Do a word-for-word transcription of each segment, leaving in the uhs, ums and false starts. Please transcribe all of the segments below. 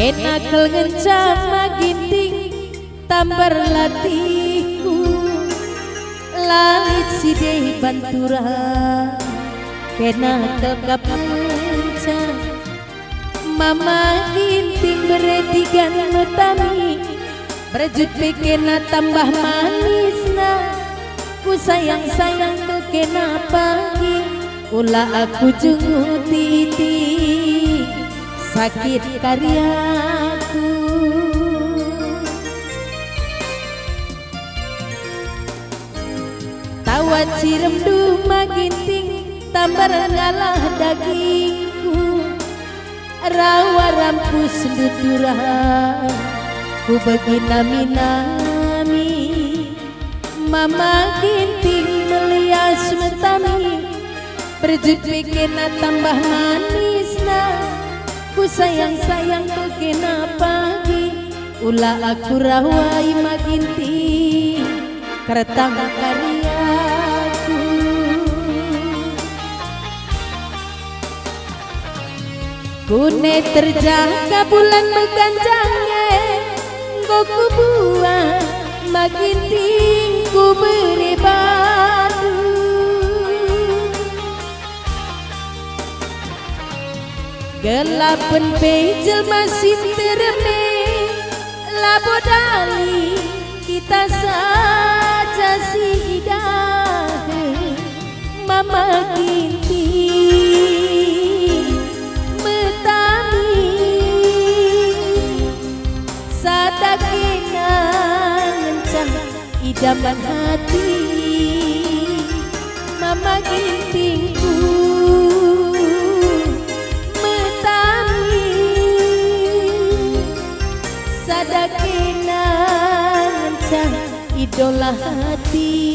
Kenakal ngencam maginting tambar latiku langit sideh bantura kenakal kapencam mama ginting beretigan metami berjut pekena tambah manisna ku sayang-sayang ke kena pagi ulah aku jenguk titi sakit karyaku tawa cirem duma ginting tambar ngalah dagingku rawa rampus duturah ku bagi nami-nami mama ginting melias metami berjut pikirna tambah manisna ku sayang-sayang ke kena pagi ulah aku rawai maginting keretang karyaku kune terjaga bulan meganjangnya goku buah maginting ku beri batu gelapan pejel masih terme labodali kita saja sidah mama ginting metami sadakina ngencang idaman hati mama gintingku sadakina ngencang idola hati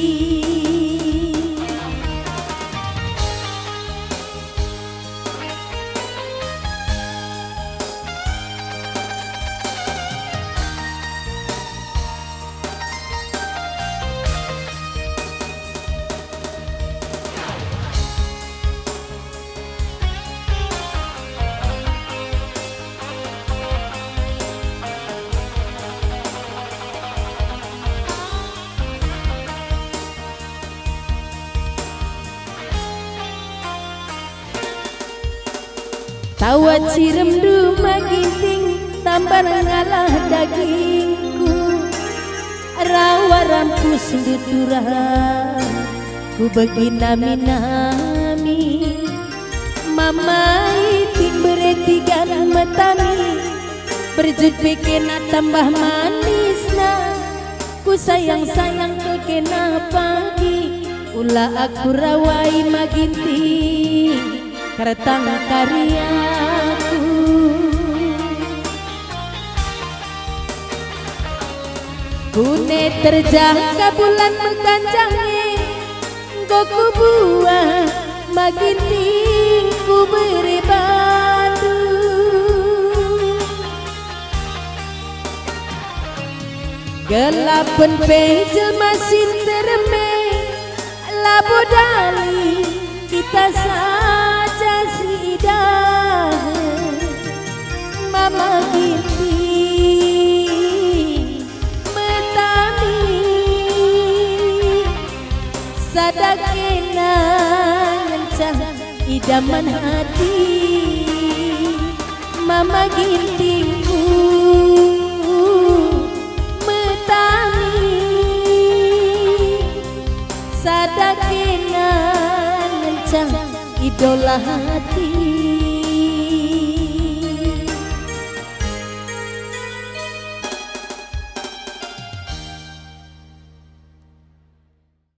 tawa cirem duma ginting tambar ngalah dagingku rawa rampus duturah ku bagi nami-nami mama iting beretigan metami berjut pekena tambah manisna ku sayang-sayang ke kena pagi ulah aku rawai maginting keretang karyaku kune terjaga bulan meganjangi goku buah maginting ku beri batu gelapan pejel masih terme labodali kita saja sidah mama ginting metami sadakina ngencang idaman hati mama gintingku metami sadakina idola hati